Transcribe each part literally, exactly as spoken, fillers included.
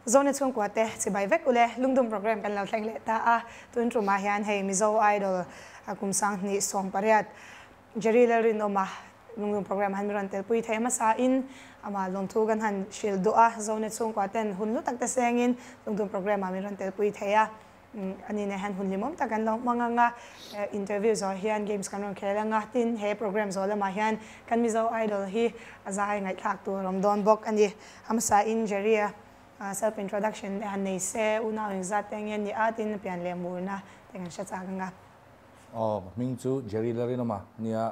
Zonet Cable Pvt si bai vek ule Lungdum program kan lau thleng le ta a tun truma hian hei mizo idol akum sang ni song pariat Jerry Lalrinawma Lungdum program han miron tel pui thema sa in ama long thu gan han shil do a Zonet Cable Pvt hun lu tak ta sengin Lungdum program a miron tel pui theya ani ne han hun limom ta kan lo manganga interview zo hian games kan ron khela nga tin he program zo lama hian kan mizo idol hi azai ngai thak tu rom don bok ani amsa in Jerry self introduction han nei se una exact teng ni atin pian le murna tengan sha changa oh ming chu Jerry Lalrinawma nia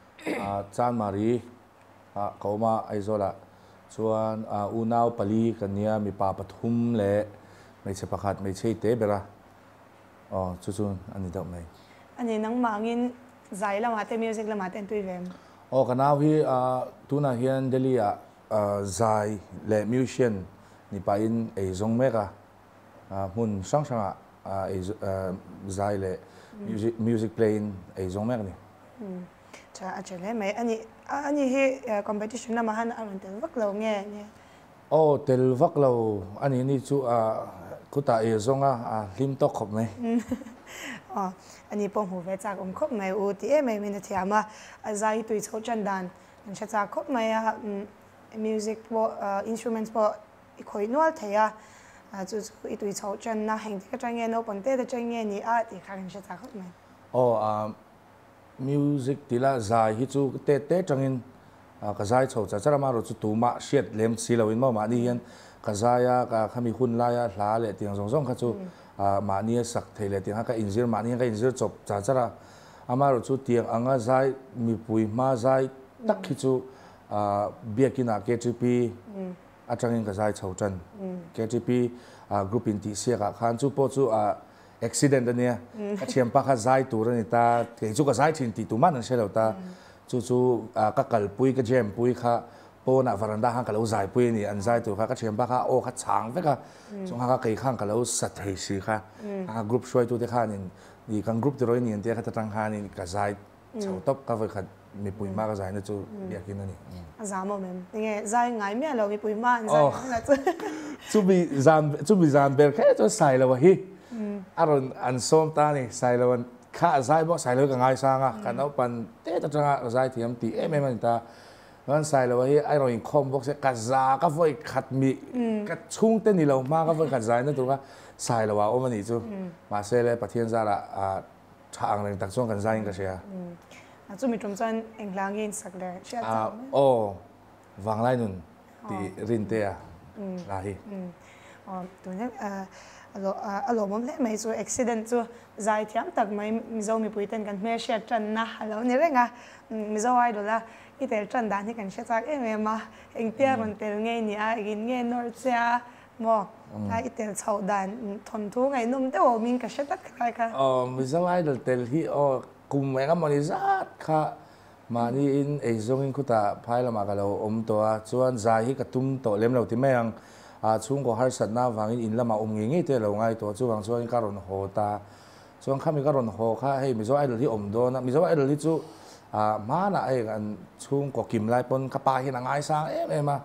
a chan mari a koma aizola chuan unau pali kania mi pa pathum le mai che pakhat mai che te bera oh chu chu ani dau mai ani nang mangin zai la mate music la mate tu vem oh kana hi a tuna hian delhi a zai le musician ni pa in ei zong meka mun sang sang a ei zai le music music playing ei zong mek ni cha achele mai ani ani hi competition na mahan aron tel vak lo nge ne oh tel vak lo ani ni chu a kuta ei zonga a lim tok khop mai oh ani pom hu ve chak um khop mai u ti e mai min thiama azai tui chho chan dan an cha cha khop mai a music po instruments po khoi nual theya chu chu i tui chho chan na heng ka change no ponte de change ni a ti kha kan cha cha khop mai oh a music tila zai hi chu te te changin ka zai chho cha chara ma ro chu tu ma shet lem si lo in ma ma ni hian ka zaya ka khami hun la ya hla le tiang zong zong kha chu ma ni sak theile tiang ka injir ma ni ka injir chop cha chara ama ro chu tiang anga zai mi pui ma zai tak khi chu biakina K T P atangin ka zai chho chan K T P group in ti sia ka khan chu po chu accident ania ka thiam pa kha zai tur ani ta ke chu ka zai thin ti tu man an shelo ta chu chu ka kal pui ka jam pui kha po na varanda hang ka lo zai pui ni an zai tu kha ka thiam pa kha o kha chang ve ka chung ha ka kai khang ka lo sat thei si kha a group shoi tu te kha nin ni kan group te roi ni an te kha ta tang ha ni ka zai chho top ka ve kha mi pui ma ka zai na chu yakin ani azamo mem nge zai ngai me lo mi pui ma an zai na chu chu bi zam chu bi zam ber kha chu sai lo hi aron an som ta ni sai lo an kha zai bo sai lo ka ngai sa nga kan au pan te ta tanga zai thiam ti em em ta wan sai lo hi ai ro in khom box ka za ka voi khat mi ka chung te ni lo ma ka voi khat zai na tu ka sai lo wa o mani chu ma se le pathian za la a thang leng tak chong kan zai ka sia chu mi tum chan englangin sak le sia a o wang lai nun ti rin te a la hi oh tu ne alo alo mom le mai chu accident chu zai thiam tak mai mizo mi puiten kan me sia tran na alo ni renga mizo ai do la i tel tran dan hi kan sia chak em em ma eng tia ron tel nge ni a gin nge nor cha mo ta i tel chau dan thon thu ngai num te o min ka sia tak khai kha oh mizo ai do tel hi o kum mai ka mani zat kha mani in ei zong in khuta phai lama ka lo om to a chuan zai hi ka tum to lem lo ti mai ang a chung ko har sat na wangin in lama um nge nge te lo ngai to chu wang chuan ka ron ho ta chuan khami ka ron ho kha hei mizo idol hi om do na mizo idol hi chu a ma na ai an chung ko kim lai pon ka pa hi na ngai sang em em a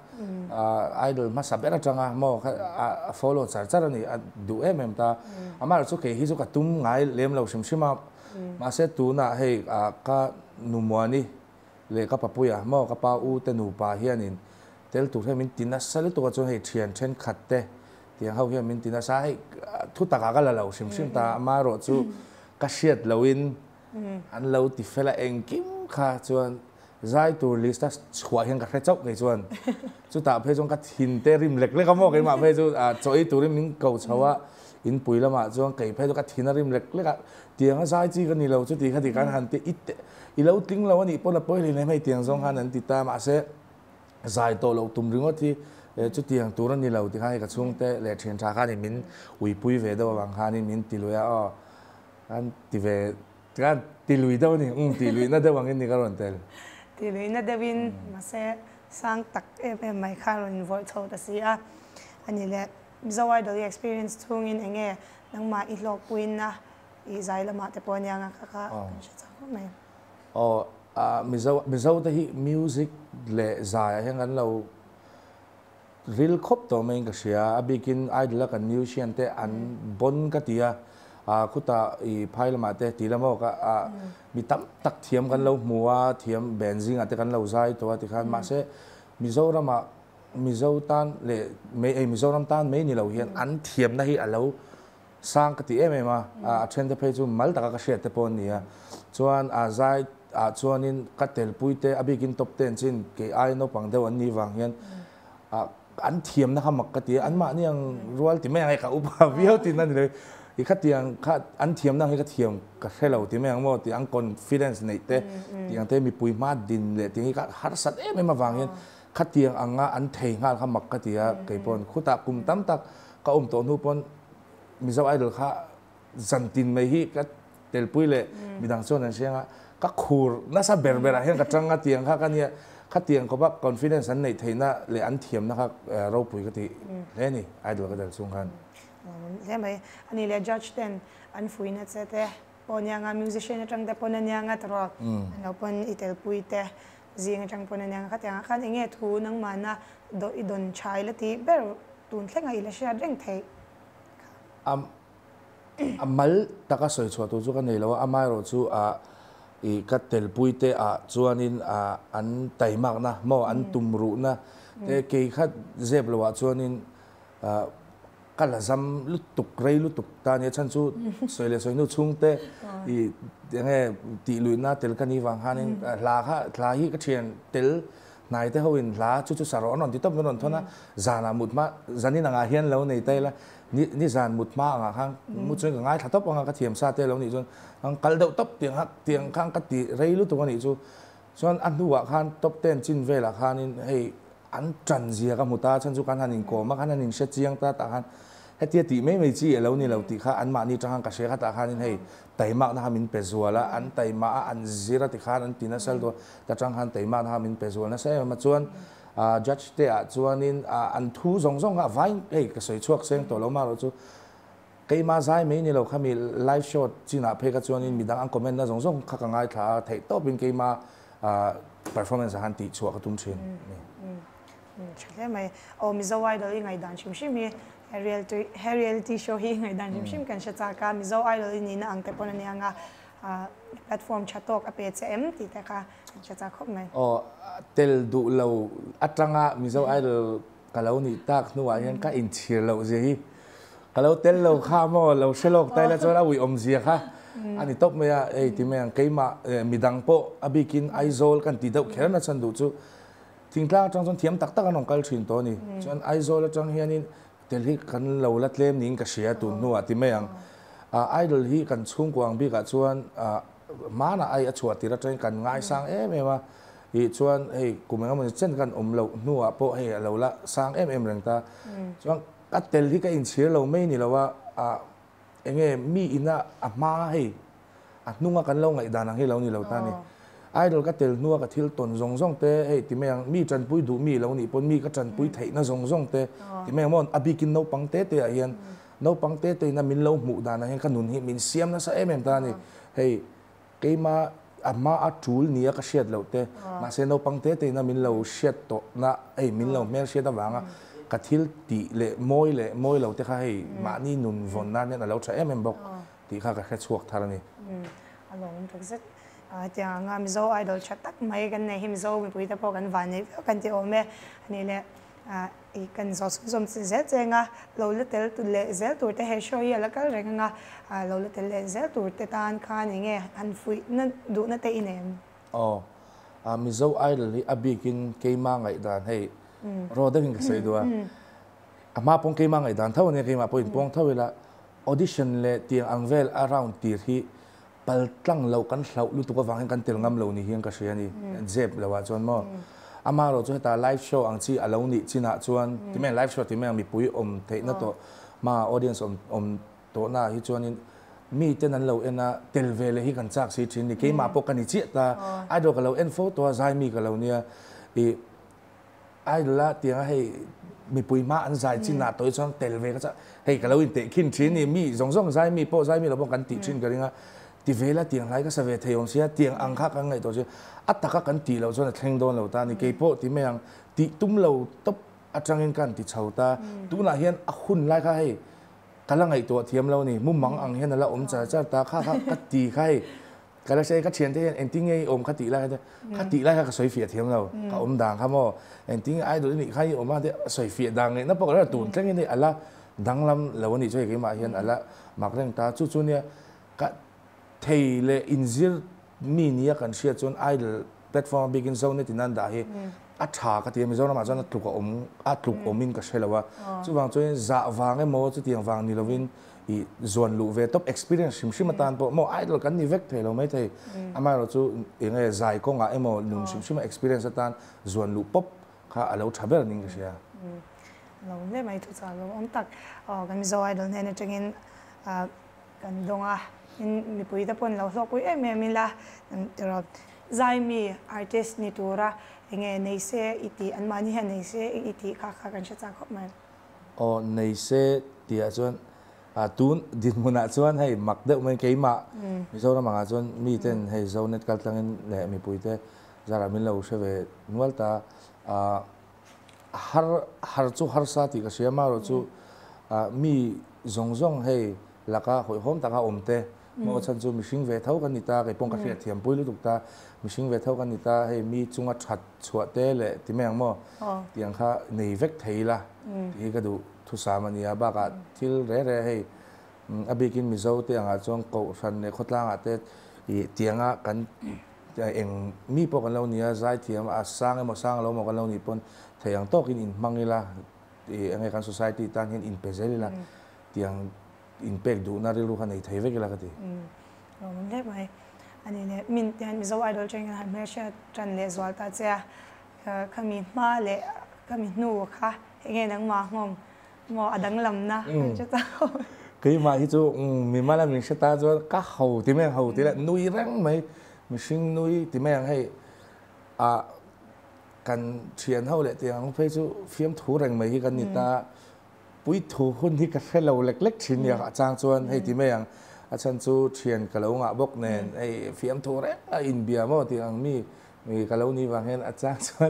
idol ma sa bera changa mo follow char char ni du em em ta amar chu ke hi chu ka tum ngai lem lo sim sima ma se tu na hei ka numwani le ka papuya mo ka pa u te nu pa hianin tel tu hemin tina sal tu chu hei thian then khat te tiang hau hian min tina sa hei thu ta ka la lo sim sim ta ma ro chu ka siat loin an lo ti fela eng kim kha chuan zai tur list ta chhuwa hian ka khre chok nei chuan chu ta phe jong ka thin te rim lek lek mo ke ma phe chu choi turim min ko chawa in puilama chuan kei phe ka thina rim lek lek tiang a zai chi ka ni lo chu ti kha ti kan han te it i lo ting lo ani pon la poi le mai tiang jong han an ti ta ma se zai to lo tum ringo ti chu tiang turan ni lo ti kha ka chung te le thian tha kha ni min ui pui ve do wang kha ni min ti lo ya o an ti ve kan ti lui do ni um ti lui na de wang ni ka ron tel ti lui na de win ma se sang tak e mai kha ron voi tho ta si a ani le zawai do experience chung in enge nang ma i lok puin na i zai la ma te pon yang ka ka sha cha ko mai oh mizo mizo ta hi music le zai hang an lo real khop to main ka sia abikin idol ka new sian te an bon ka tia a khuta i phail ma te ti lamo ka a mi tam tak thiam kan lo muwa thiam benzing ate kan lo zai to ati khan ma se mizoram a mizotan le me ei mizoram tan me ni lo hian an thiam na hi alo sang ka ti em em a a chen te phe chu mal taka ka hriat te pon nia chuan a zai a chuanin ka tel puite abikin top ten chin ke ai no pang deuh an ni wang hian a an thiam na hamak ka ti an ma ni ang rual ti me ai ka upa viau tin nan le i kha tiang kha an thiam na hi ka thiam ka hello ti me ang mo ti ang confidence nei te ti ang te mi pui ma din le ti ka har sat em em awang hian kha tiang anga an thei ngal kha mak ka ti a ke pon khuta kum tam tak ka um to nu pon mizo idol kha zantin mai hi ka tel pui le midang chon an sianga ka khur na sa berbera hian ka tanga tiang kha ka nia kha tiang ko ba confidence an nei theina le an thiam na kha ro pui ka ti le ni idol ka dal chung khan thế mà anh ấy là judge ten anh phui na sẽ thế pon yang musician trong thế pon yang at rock anh pon itel pui te riêng trong pon yang khác yang khác nghe thu nang mà na do idon chai là thì ber tun theng ai là sẽ reng thế am amal taka soi chua tu chu ka nei lo amai ro chu a i ka tel pui te a chuanin a an taimak na mo an tumru na te ke khat zeb lo wa chuanin a kala zam lu tuk rei lu tuk ta ne chan chu soi le soi nu chung te i nge ti lu na tel kan ni wang hanin la kha la hi ka thian tel nai te hoin la chu chu saro non ti top non thona zana mut ma zani na nga hian lo nei te la ni ni zan mut ma nga khang mut chung ngai tha top nga ka thiam sa te lo ni chun ang kal deuh top tiang hak tiang khang ka ti rei lu tu ni chu chuan an huwa khan top ten chin vela khanin hei an tran zia ka muta chan chu kan hanin ko ma kan hanin she chiang ta ta han hetia ti me me chi lo ni lo ti kha an ma ni tang ka she kha ta khanin hei taima na hamin pezuala an taima an zira ti khan an tina sal do ta chang han taima na hamin pezuala na se ma chuan a judge te a chuanin an thu zong zong a vai hei ka soi chuak seng to lo ma ro chu cái mà giải mấy như là kami live shot chỉ là phải cái chuyện này mình đang ăn comment na giống giống các cái ngay thà thấy top bên cái mà performance hắn tỷ chuột cái tung trên. Chắc là mày ô mình giao idol ngày đàn chim chim mi reality reality show hi ngày đàn chim chim kan sẽ trả cả mình giao idol ni na ang cái pon này ang platform chatok a page em thì ta cả sẽ trả khóc mày. Ô tel du lâu atranga mình giao idol cái lâu ni tak nuai hiện cái in chia lâu gì kalau tel lo kha mo lo selok tai la chora wi om zia kha ani top me ya ei ti me ang keima midang po abikin aizol kan ti deuh kher na chan du chu thingtlang chang chon thiam tak tak anong kal thin to ni chon aizol chang hianin tel hi kan lo la tlem ning ka sia tu nu ati me ang idol hi kan chung kwang bi ka chuan mana ai a chuat ti ra train kan ngai sang em em ma hi chuan ei kumenga mon chen kan om lo nu a po hei lo la sang em em reng ta chuan cái tel hi cái in chia lâu mấy ni lâu à anh em mi ina à ma hay à nung cái lâu ngày đàn hay lâu ni lâu ta ni idol cái tel nua cái thil ton zong zong te hey thì mấy mi chân pui du mi lâu ni pon mi cái chân pui thấy na zong zong te thì mấy mon abikin nấu pang te te hiền nấu pang te te na min lâu mụ đàn hay cái nun hi min siam na sa em em ta ni hey cái mà à ma à chul ni cái shit lâu te mà se nấu pang te te na min lâu shit to na hey min lâu mer shit ta vanga cái thil tị lệ môi lệ môi lâu thế khai mà ni nôn vốn na nên là lâu chạy em em bọc thì khai cái chuộc thà này. Alo, thực sự tiếng ngam zo idol chat tắc mấy cái này him zo mình bây giờ bỏ cái ván này cái tiếng ôm này lệ cái cái zo zoom z z nga lâu lệ tel tu lệ z tu te hay show ya là cái rồi nga lâu lệ tel lệ z tu te tan khan nghe anh phui nên đủ nó te in em. Oh, à mình zo idol thì abikin cái mang ngày đàn hay rồi đó cái gì đó, à mà phong cái mang ngày đàn thâu này cái mà phong phong thâu là audition lệ tiếng ang vel around tiệt hi bal tlang lâu kan lâu lu tu có vang kan tel ngam lâu ni hiang cái gì này dẹp là wa chuan mo, à mà rồi chúng ta live show ang chi alo ni chi na chuan thì mình live show thì mình bị pui om thấy nó to mà audience om om to na hi chuan mi tên anh lâu en tel vel hi kan chak si chin ni cái mà phong kan ni chi ta idol ka lâu en photo zai mi ka lâu nia i ai là tiếng hay mi pui ma an zai chin na toi chong tel ve ka cha hey ka lo in te khin chin ni mi zong zong zai mi po zai mi lo bong kan ti chin ka ringa ti ve la tiếng lai ka sa ve theion sia tiếng ang kha ka ngai to che at ta ka kan ti lo chon thleng don lo ta ni ke po ti me ang ti tum lo top atangin kan ti chauta tu na hian a hun lai kha hei kala ngai to thiam lo ni mu mang ang hian la om cha cha ta kha kha ka ti khai kala sei ka thian te ending ei om khati lai ka khati lai ka soi fia thiam lo ka om dang kha mo ending idol ni khai om ma de soi fia dang ngai na pok la tun tleng ni ala dang lam lo ni choi ke ma hian ala mak reng ta chu chu nia ka thei le inzir mi nia kan sia chon idol platform begin zone ti nan da hi a tha ka ti mi zone ma zone tu ko om a tu omin ka shelawa chu wang choi za wang e mo chu tiang wang ni lovin i zon lu ve top experience sim sim tan po mo idol kan ni vek thelo mai thei ama ro chu enge zai ko nga emo lung sim sim experience tan zon lu pop kha alo thaber ning ka sia lo le mai thu cha lo om tak kan mi zo idol ne ne chengin kan donga in mi pui ta pon lo so pui em em la tero zai mi artist ni tura enge nei se iti an mani ha nei se iti kha kha kan cha cha khop mai o nei se tia chuan a tun din muna chuan hei mak de mai keima mi zo na manga chuan mi ten hei Zonet Cable tlangin le mi pui te zara min lo sheve nual ta a har har chu har sa ti ka sia ma ro chu mi zong zong hei laka hoi hom ta ka omte mo chan chu mihring ve thau kan ni ta kai pong ka hria thiam pui lu tuk ta mihring ve thau kan ni ta hei mi chunga that chhuat te le ti meng mo tiang kha nei vek thei la hi ka du thu sa mania ba ka thil re re hei abikin mi zo te anga chong ko ran ne khotlang ate i tianga kan eng mi po kan lo nia zai thiam a sang mo sang lo mo kan lo ni pon theyang tokin in mangila i angai kan society tan hin in pezelila tiang impact du na rilu khan ei thei ve kila kati lo mun le mai ani ne min tian mi zo idol cheng han me sha tran le zwal ta cha khami ma le khami nu kha nge nang ma ngom mo adang lam na cha ta cái mà hi chu mi ma la mi se ta chu ka hau ti me hau ti la nui rang mai mi sing nui ti me ang hei a kan thian hau le ti ang phei chu fiam thu rang mai hi kan ni ta pui thu hun hi ka khelo lek lek thin ya chang chuan hei ti me ang a chan chu thian ka lo nga bok nen ei fiam thu re a in bia mo ti ang mi mi ka lo ni wang hen a chang chuan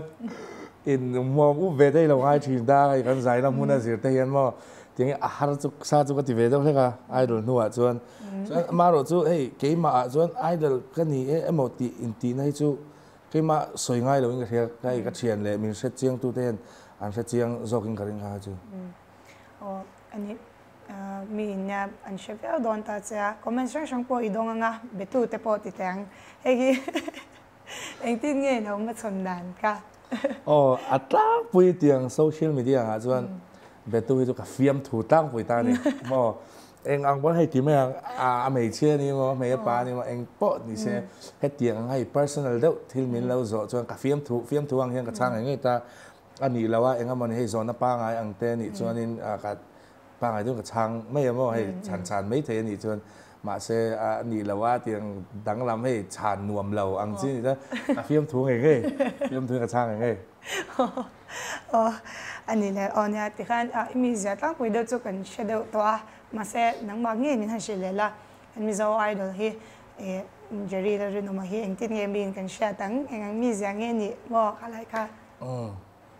in mo u ve dei lo ngai thin da kai kan zai na mun a zir te hian mo tiếng à har chu sa chu ka ti ve do ka idol nu a chuan chuan ma ro chu hey ke ma a chuan idol ka ni e emo ti in ti nai chu ke ma soi ngai lo in ka kai ka thian le min se chiang tu ten an se chiang zoking ka ring ha chu o ani mi nya an she ve don ta cha comment section po i dong nga betu te po ti tang he gi eng tin nge no ma chon dan ka o atla pui tiang social media ha chuan betu hi chu ka fiam thu tang pui ta ni mo eng ang bon hai ti me a mei che ni mo mei pa ni mo eng po ni se he tiang hai personal do thil min lo zo chuan ka fiam thu fiam thu ang hian ka chang ngai ta ani lawa eng amon hei zona pa ngai ang te ni chuan in ka pa ngai du ka chang mei mo hei chan chan mei the ni chuan ma se ani lawa tiang dang lam hei chan nuam lo ang chi ni ta ka fiam thu ngai ngai fiam thu ka chang ngai o ani le on ya ti khan a mi zia tang pui do chu kan shadow to a ma se nang ma nge min han shile la an mi zo idol hi e jeri la rin ma hi eng tin nge bin kan sha tang eng mi zia nge ni mo khalai ka um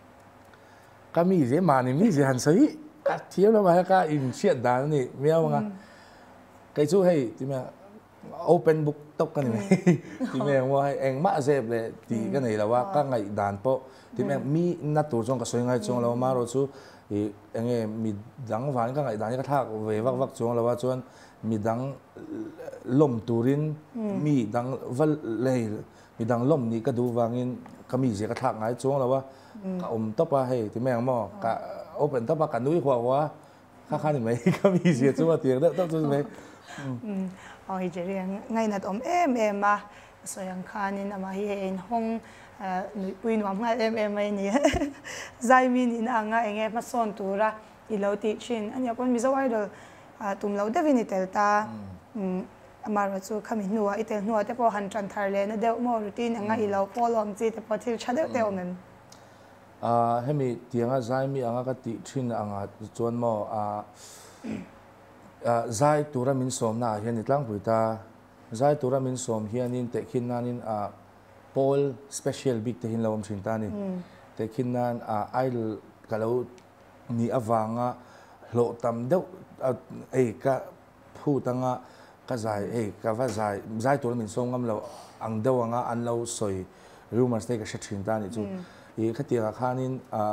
ka mi je ma ni mi je han sai ka thiam lo ma ka in chiat dan ni miao nga kai chu hei ti ma open book tok kan ni ti me mo hai eng ma zeb le ti ka nei la wa ka ngai dan po ti me mi na tur chong ka soi ngai chong lo ma ro chu e enge mi dang van ka ngai dan ka thak ve vak vak chong lo wa chuan mi dang lom turin mi dang val le mi dang lom ni ka du wangin ka mi je ka thak ngai chong lo wa ka om to pa hei ti me mo ka open to pa ka nui khwa wa kha kha ni mai ka mi je chu wa tiang da to chu mai o hi jeri ngai na tom em em ma so yang khanin ama hi en hong nui pui nuam nga em em mai ni zai min in anga enge ma son tura i lo ti chin anya pon mi zo idol tum lo de vinitel ta amara chu khami nuwa itel nuwa te po han tran thar le na de mo routine anga i lo polom chi te po thil chade te omem a hemi tianga zai mi anga ka ti thin anga chuan mo a zai tura min som na hian itlang puita zai tura min som hian in te khin nanin a Paul special big te hin lawm thin ta ni te khin nan a idol kalau ni avanga lo tam deuh ei ka phu tanga ka zai ei ka va zai zai tur min song ngam lo ang deuh anga an lo soi rumors te ka shathin ta ni chu i khatia khanin a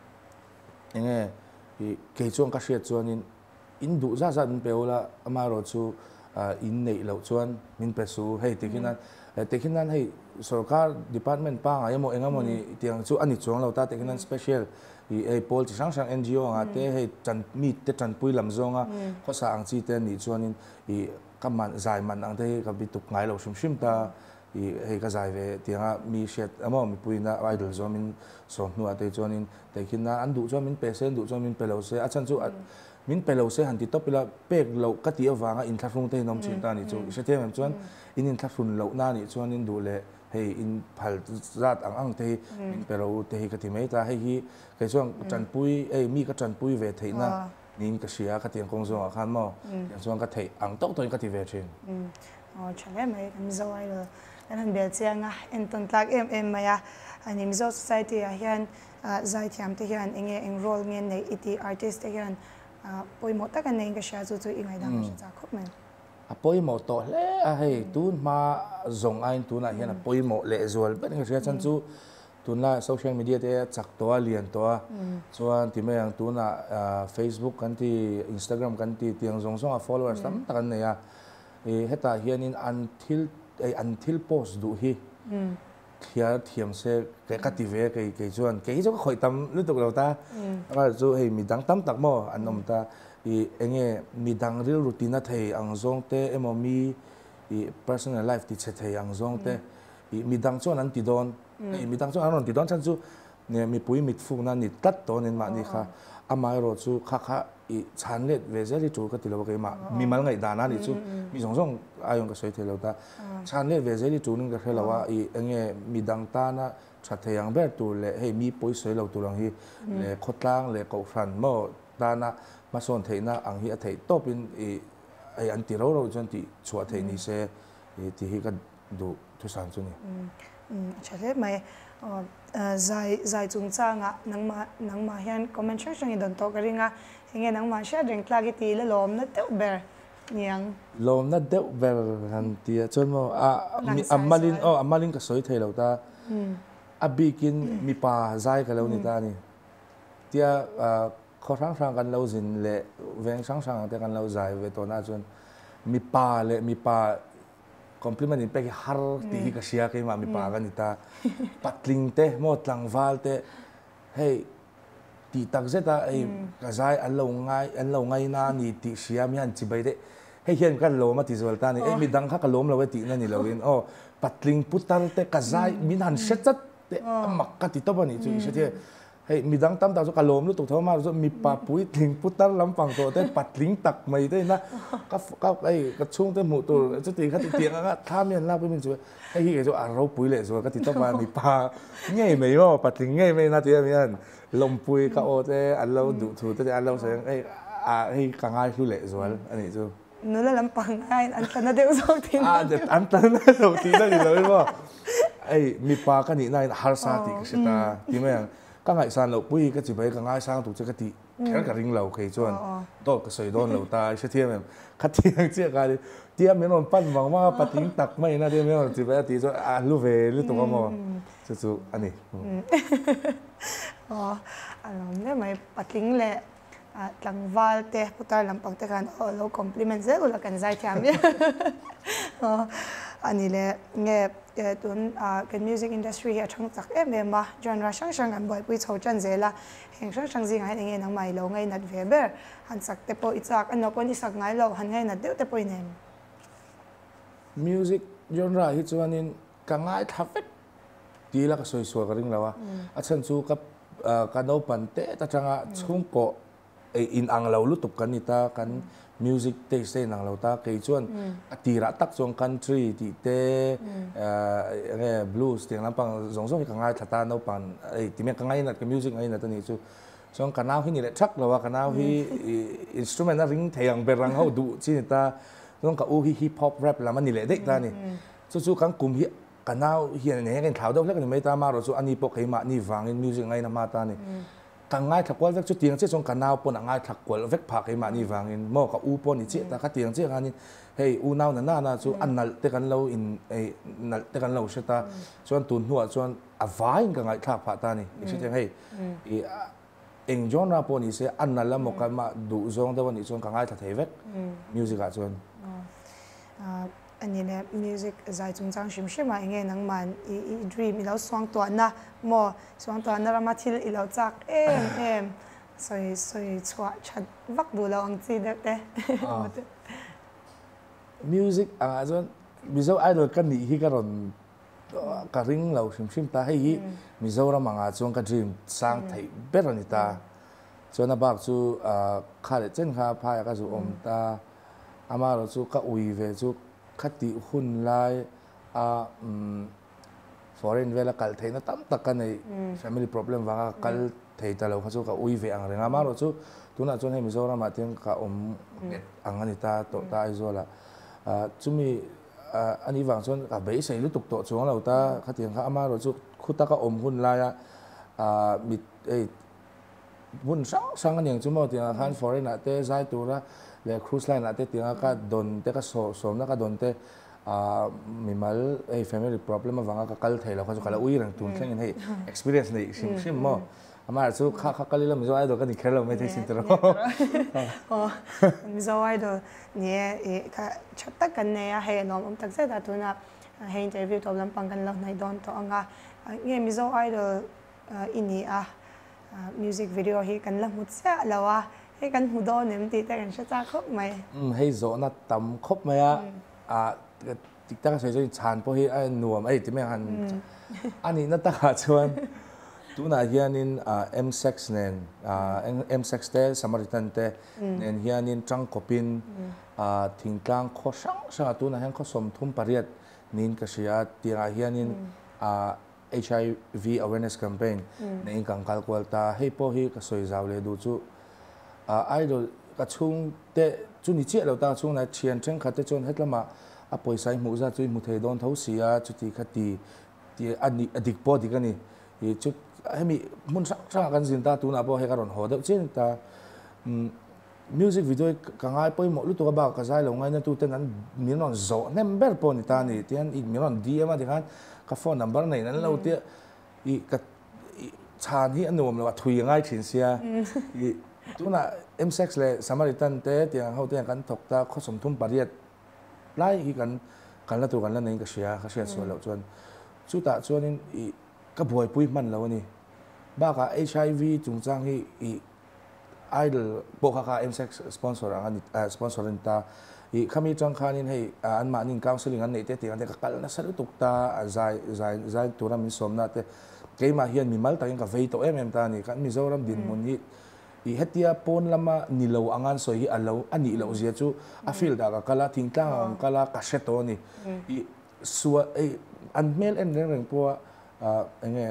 enge i ke chuang ka hriat chuanin in du za za min peola ama ro chu in nei lo chuan min pesu hei tikinan tikinan hei sarkar department pa nga yamo engamo ni tiang chu ani chuang lo ta tikinan special i ei pol chi sang sang N G O nga te hei chan mi te chan pui lam zonga khosa ang chi te ni chuanin i kaman zai man ang te ka bituk ngai lo shim shim ta i hei ka zai ve tianga mi shet amo mi pui na idol zo min so nu ate chuanin tikina an du chuan min pe se du chuan min pe lo se a chan chu min pelo se han ti to pila pek lo ka ti awanga in thlafung te nom chin ta ni chu se te mem chuan in in thlafun lo na ni chuan in du le hei in phal zat ang ang te min pelo te hi ka ti mai ta hei hi ke chuan chan pui ei mi ka chan pui ve theina nin ka sia ka tiang kong zo a khan mo yang chuan ka thei ang tok toin ka ti ve chin oh chale mai mi zo ai lo an han bel chianga en ton tlak em em maya ani mi zo society a hian zai thiam te hian enge enroll ngen nei iti artist te hian poi mo ta kan nei ka sha chu chu ingai dang sha cha khop men a poi mo to le a hei tun ma zong ain tun a hian a poi mo le zual ben ka sia chan chu tun la social media te chak to a lian to a chuan ti mai ang tun a Facebook kan ti Instagram kan ti tiang zong zong a followers tam ta kan nei a e heta hian in until until post du hi thia thiam se ke ka ti ve ke ke chuan ke chu khoi tam lu tuk lo ta ka chu hei mi dang tam tak mo anom ta i enge mi dang real routine thei ang zong te emo mi i personal life ti che thei ang zong te i mi dang chuan an ti don i mi dang chuan an ti don chan chu ne mi pui mit fu na ni tat to nen ma ni kha amai ro chu kha kha i chan let ve zeli chu ka ti lo ke ma mi mal ngai da na ni chu mi zong zong ayong ka soi the lo ta chan let ve zeli chu ning ka khelawa i enge mi dang ta na that theyang ber tu le hei mi poi soi lo tu lang hi le khotlang le ko fran mo ta na ma son theina ang hi a thei topin i ai an ti ro ro chan ti chua thei ni se i ti hi ka du thu san chu ni chale mai zai zai chung changa nangma nangma hian comment section i don to ka ringa henge nangma sha drink tlagi ti le lom na teu ber niang lom na deu ber han ti chon mo a amalin o amalin ka soi thei lo ta a bikin mi pa zai ka lo ni ta ni tia kho sang sang kan lo zin le veng sang sang te kan lo zai ve to na chon mi pa le mi pa compliment in peki har ti hi ka sia ke ma mi pa kan ita patling te mo tlang wal te hey ti tak zeta ai ka zai an lo ngai an lo ngai na ni ti sia mi han chi bai de hei hian kan lo ma ti zol ta ni ei mi dang kha ka lom lo we ti na ni lo in o patling putal te ka zai min han shet te mak ka ti to ba ni chu i se hei mi dang tam ta so ka lom lu tuk tho ma so mi pa pui tling putar lam pang to te patling tak mai te na ka ka ai ka chung te mu tu chu ti kha ti tiang nga tham yan la pu min chu hei hi so a ro pui le so ka ti to ma mi pa ngai mai mo patling ngai mai na ti mi an lom pui ka o te an lo du thu te an lo se ai a hei ka ngai lu le zo ani chu nu la lam pang ai an tan na deu so tin a de an tan na so ti na ni lo mo ai mi pa ka ni na har sa ti ka se ta ti mai ka ngai san lo pui ka chi bai ka ngai sang tu che ka ti kher ka ring lo khei chuan to ka soi don lo ta se thiam em kha thiang che ka ri tia me non pan wang ma pating tak mai na de me non chi bai ti so a lu ve lu to mo chu chu ani oh alom le mai pating le tlang wal te putar lampang te kan lo compliment ze ula kan zai thiam ya ani le nge tun kan music industry hi thang tak em em ma genre sang sang an boy pui chho chan zela heng sang sang jing hai nge nang mai lo ngai nat ve ber han sak te po ichak an no kon isak ngai lo han ngai nat deu te po nem music genre hi chuanin ka ngai thafet ti la ka soi so ka ring lawa a chan chu ka ka no pan te ta changa chung ko in ang lo lu tup kan ni ta kan music taste te nang lo ta ke chuan atira tak chong country ti te nge blues tiang lampang zong zong ka ngai thata no pan ei ti me ka ngai nat ka music ngai nat ni chu chong kanau hi ni le thak lo wa kanau hi instrument na ring theyang berang ho du chi ni ta chong ka u hi hip hop rap la man ni le dek ta ni chu chu kang kum hi kanau hi ne ngen thau do le kan mai ta ma ro chu ani pok hei ma ni wangin music ngai na ma ta ni càng ngay thắc qual vek chút tiếng chứ trong canal pon ngay thắc qual vek phá cái mà ni vangin mo ka u pon ni che ta ka tiếng chứ anh hey u nào nè na chú anh nal te kan lâu in hey nal te kan lâu sẽ ta chuan tun hua chuan a vai ka ngai thak phá ta ni sẽ tiếng hey i eng John ra pon ni se anh nal la mo ka ma du zong da ni chuan ka ngai tha thei vek music a chuan anh nè music giải chung trang sim sim mà nghe nắng màn i dream ilau swang to na mo swang to na rama thil ilau chak em em soi soi chwa chat vak du lo ang chi dek te music à chuan mizo idol kan ni hi ka ron ka ring lo sim sim ta hei hi mizo ra manga chuan ka dream sang thei ber ani ta chuan a bak chu kha le chen kha phai ka chu om ta ama ro chu ka ui ve chu khati hun lai a foreign vela kal theina tam tak ka nei family problem wanga kal thei ta lo khachu ka ui ve ang renga ma ro chu tuna chon he mizoram ma tiang ka om ang ani ta to ta izola chumi ani wang chon ka bei sei lu tuk to chuang lo ta khatiang kha ama ro chu khuta ka om hun lai a mit e hun sang sang ani chu mo tiang khan foreign ate zai tu ra le cruise line ate tiang ka don te ka so som na ka don te a mimal e family problem awanga ka kal thei lo kha kala ui rang tun thleng in hei experience nei sim sim mo ama chu kha kha kalila mizo idol ka ni khelo me thei sin tro oh mizo idol nie e ka chatta kan ne ya he nom om tak se da tuna he interview to lam pang kan lo nai don to anga nge mizo idol ini a music video hi kan la mut sa lawa he kan hu do nem ti ta kan sha cha khop mai hei zo na tam khop mai a a tik ta ka sei sei chan po hi a nuam ai ti me han ani na ta kha chuan tuna hianin m sex nen m sex te samaritan te nen hianin tang kopin thingtlang kho sang sang tuna hen kho som thum pariat nin ka sia tia hianin H I V awareness campaign nei kang kal kwal ta hei po hi ka soi zaw le du chu idol ka chung te chu ni che lo ta chung na chian cheng kha te chon hetlama a poisai mu za chu mu thei don tho sia chu ti khati ti ani adik po di kani hi chu hemi mun sang sang kan zin ta tu na po he ka ron ho de chin ta music video ka ngai poi mo lu to ba ka zai lo ngai na tu ten an min ron zo number po ni ta ni tian i min ron D M a di khan ka phone number nei nan lo ti i ka chan hi anom lo thui ngai thin sia i tu na m sex le samaritan te tiang ho te kan thok ta kho som thum pariat lai hi kan kan la tu kan la nei ka sia ka sia so lo chuan chu ta chuan in i ka buai pui man lo ni ba ka H I V chung chang hi i idol bo kha ka m sex sponsor ang sponsor in ta i khami chang khanin hei an ma ning counseling an nei te ti an te ka kal na salu tuk ta zai zai zai tura min somna te keima hian mi mal ta in ka vei to em em ta ni kan mizoram din mun hi i hetia pon lama nilo angan so hi alo ani lo zia chu a feel da ka kala thingtang kala ka seto ni i suwa e an mel en reng po a enge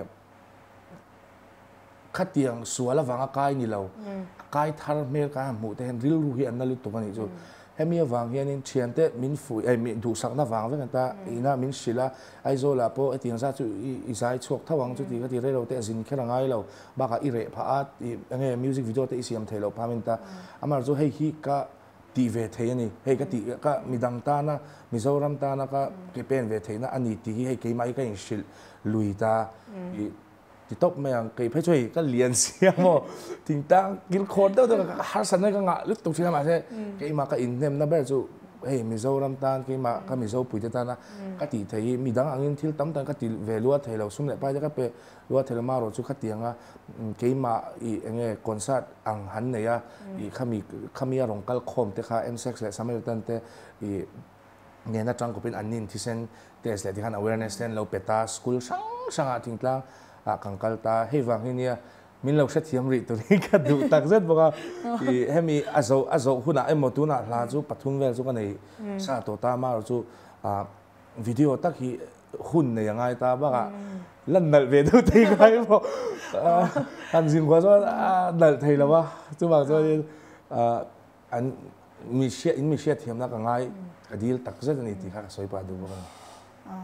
khatiang suala wanga kai ni lo kai thar mel ka mu te hen ril ru hi an nalu to ni chu hemi awang hian in thiante min fu ai min du sak na wang ve ta ina min sila ai zo la po etiang sa chu i zai chok thawang chu ti ka ti re lo te zin khela ngai lo ba ka i re pha at i enge music video te isiam thelo phamin ta amar zo hei hi ka ti ve the ni hei ka ti ka midang ta na mizoram ta na ka ke pen ve the na ani ti hi hei ke mai ka in sil lui ta i ti top me ang ke phechoi ka lian sia mo ting tang gil khod do ka har san na ka nga lut tu sia ma se ke ma ka in nem na ber chu hey mizoram tan ke ma ka mizo pui ta na ka ti thei midang angin thil tam tan ka ti ve lua thei lo sum le pa ka pe lua thei ma ro chu ka ti anga ke ma i enge concert ang han ne ya i khami khami rong kal khom te kha m sex le samel tan te i ne na tang ko pin anin thisen tes le di han awareness ten lo peta school sang sang a ting tlang a kangkal ta hei wang hinia min lo set thiam ri tu ni ka du tak zet boka i hemi azo azo huna emo tu na la chu pathum vel chu ka nei sa to ta ma chu a video tak hi hun ne yangai ta ba ka lan nal ve du thei kai mo an jin kwa zo nal thei la ba chu ba zo an mi she in mi she thiam na ka ngai adil tak zet ni ti kha soi pa du boka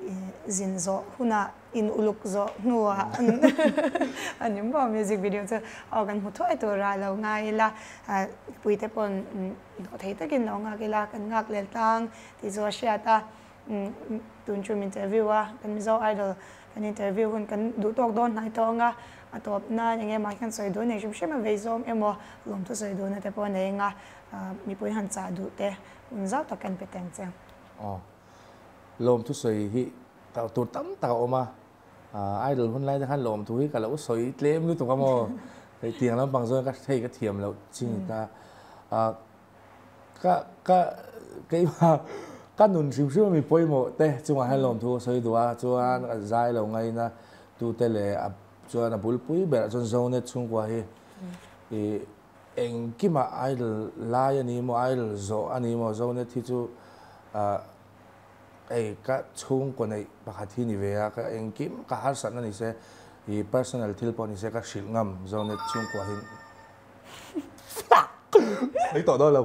zin zo huna in uluk zo nuwa an yum ba music video chu organ hu thoi to ra lo ngai la puite pon do thei takin lo nga kila kan ngak lel tang ti zo sha ta tun chu interview a kan zo idol kan interview hun kan du tok don nai to nga atop na nge ma kan soi do ne shim shim ve zom emo lom to soi do na te pon ne nga mi poi han cha du te un za ta kan peteng che oh lom tu soi hi tao tu tam tao ma idol hun lai han lom tu hi ka lo soi tlem lu tu ka mo cái tiếng lắm bằng rồi các thầy các thiểm là chính ta các các cái mà các nôn xíu xíu mình bôi một tê chúng ta hay làm thu soi đua chúng ta dài lâu ngày na tu tê lệ chúng ta bul bui bẹt chúng Zonet chung qua hi thì anh khi mà idol lai anh em idol zo anh em Zonet thì chú ấy các chung qua này bác hạt thì về các anh kim các hát sẵn này sẽ thì personal thil pon sẽ các shil ngam Zonet chung qua hin lấy tỏ đôi lâu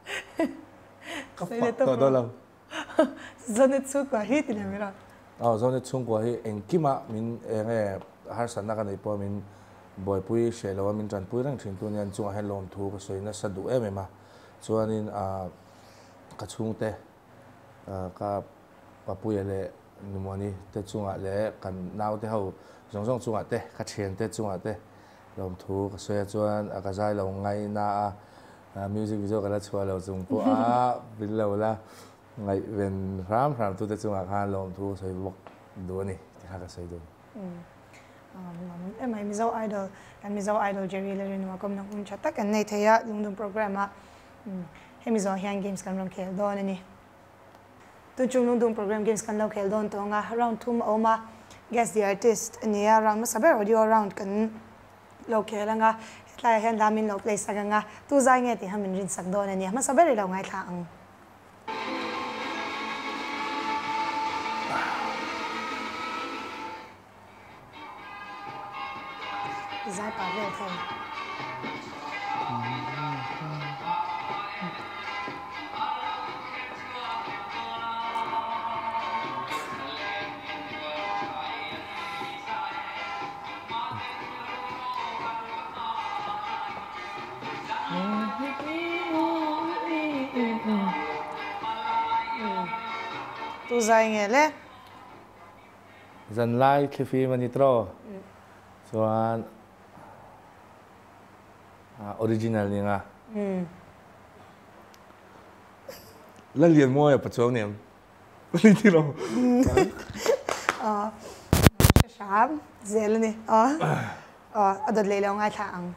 tỏ đôi lâu Zonet chung qua hi thì làm gì đó ờ Zonet chung qua hi anh kim mà mình nghe hát sẵn cái này po mình boy pui sẽ lâu mình chọn pui rằng chuyện tu nhân chung hay lom thu cái soi nó sát đủ em mà cho nên à cái chung te cái cái pui lệ numani te chung à lệ cái nào te hậu giống giống chung à te cái chuyện te chung à te lom thu cái soi chuan cái dài lâu ngày na music video cái là chua lâu chung po à bin lâu là ngày bên ram ram tu te chung à han lom thu soi bốc đồ này thì hai cái soi đồ em ấy mizo idol kan mizo idol Jerry Lalrinawma kom nang uncha tak an nei theya Lungdum program a he mizo hian games kan ram khel don ani tu chung Lungdum program games kan lo khel don to nga round two ma oma guess the artist ania round ma saber audio round kan lo khel nga tlai hian lamin lo play saga nga tu zai nge ti hamin rin sak don ani ma saber lo ngai thang giải bảo vệ thầy tu dài nghe lẽ dần lai khi phim mà nitro so original ni nga la lian mo ya pachong nem li ti lo ờ sám zel ni ờ ờ adot le lo ngai thang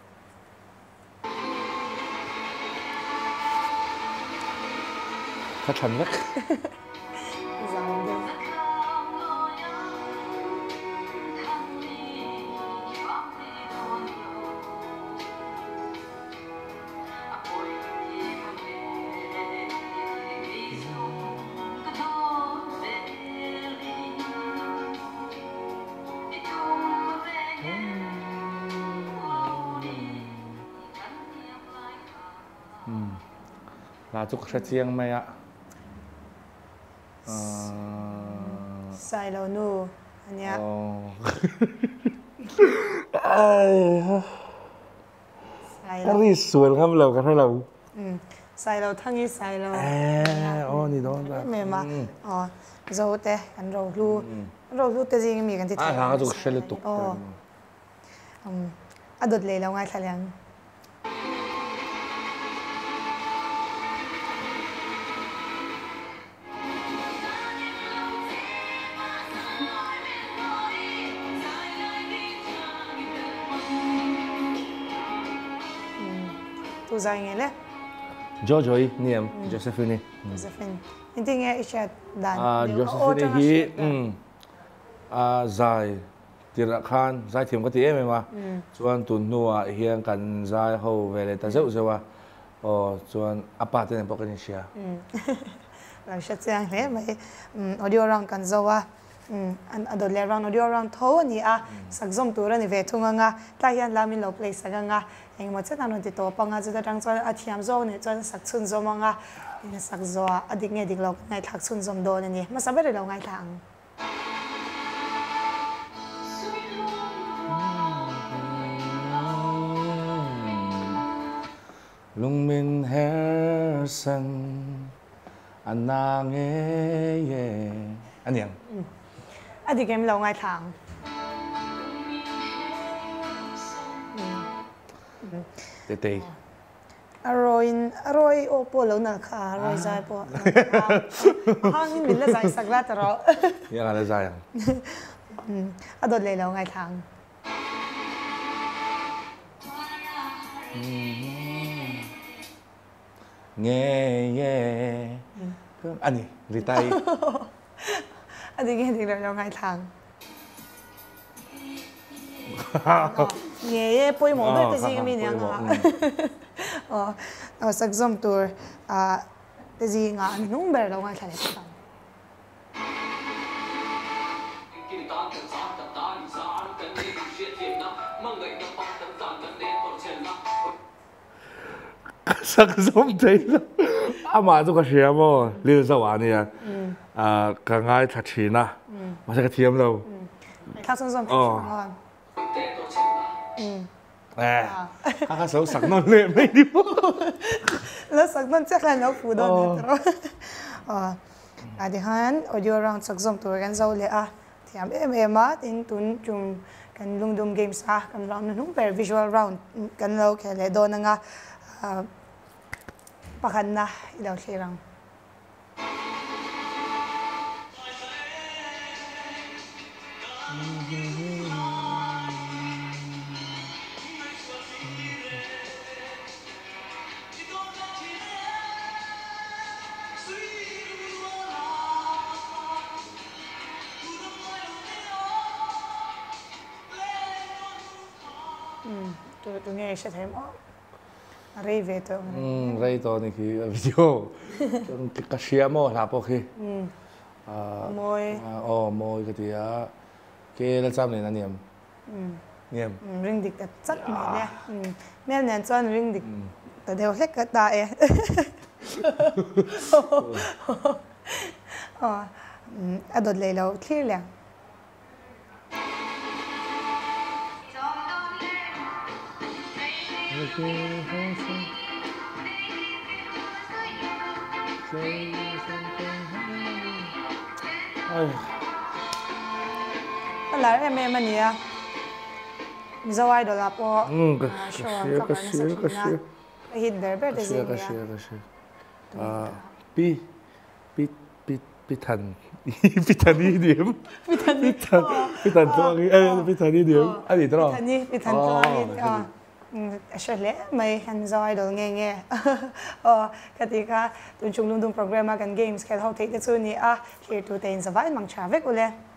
khá thân lắm là chúc sẽ chiang mày ạ sai lo nu ania sai lo cái gì xuân không lâu cái thôi lâu sai lo thang i sai lo à ô ni đó là mẹ mà ờ rồi te kan rồi lu rồi lu te gì mi kan ti à hàng chúc sẽ liên tục um adot le lo ngai thaliang tu dài nghe lẽ Jojoy niệm Josephine Josephine nhưng tiếng nghe ít đàn à Josephine hi à dài thì là khan dài thiểm có tiếng em mà chuan tuần nua hiền cần dài hậu về để ta dẫu rồi à ờ chuan apa tên bọc cái gì à là sẽ tiếng nghe mấy audio round cần dâu à anh ở đây round audio round thâu ni à sắc giống tu ra ni về thung nga tại hiện làm mình lâu play sắc nga anh mà chắc là nó thì tổ bằng nga chúng ta đang cho à thiam dâu này cho sắc xuân dâu mà nga Ina sakzoa adik nge dik lo ngai thak sun zom do ni ma sabe re lo ngai thang lung min her san anang ye anh yang adik em lo ngai thang tê tê Aroin, aroy opo lo na ka, aroy zai po. Hangin min la zai sagla taro. Yang ada zai yang. Adot le lo ngai thang. Nghe ye. Anh gì? Rì tay. Adi nghe thì lo ngai thang. Nghe ye poi mo be te ji mi nyang ha. Ờ, ở sắc zoom tour à cái gì ngã nung bể đâu ngay thay thế sắc giống thế đó, à mà tôi có xem mà, liên sao anh này à, cả ngày thật chín à, mà sẽ cái thiêm đâu, thắc zoom zoom ngon. À, các cái số sắc non lên mấy đi bộ. Lớp sắc non chắc là nó phụ đó nữa. Ờ, à thì hắn audio round sắc zoom tourกันdâu lệ à, thì em em em á, tin tún chungกันLungdum games à,กันround nó không phải visual round,กันlâu cái lệ đó nga, pakan na ilaw sirang. Tôi tôi nghe sẽ thấy mà rây về tôi. Rây to này khi video, cái cái xe mò là bao khi. Môi. Oh môi cái gì á, cái là sao này là niệm. Niệm. Ring địch chắc mày nè. Mẹ nên cho ring địch. Tôi đều hết cái tai. Ờ, à đợt lấy lâu clear liền. Là em em anh nhỉ? Dâu ai đồ lạp ô. Ừ, cái xe, cái xe, cái xe. Hít đỡ bé thế gì nhỉ? Cái xe, cái xe. À, pi, pi, pi, pi thần, pi thần đi điểm. Pi thần đi. Pi thần, pi thần cho cái, ê, pi thần đi điểm. Anh gì đó? Pi thần đi, pi thần cho cái. Sẽ lẽ mày hành dõi đồ nghe nghe. Ờ, cái gì cả, tụi chúng Lungdum programกัน games cái hậu thế cái chuyện này à, here to ten survive mang trả về cô lên.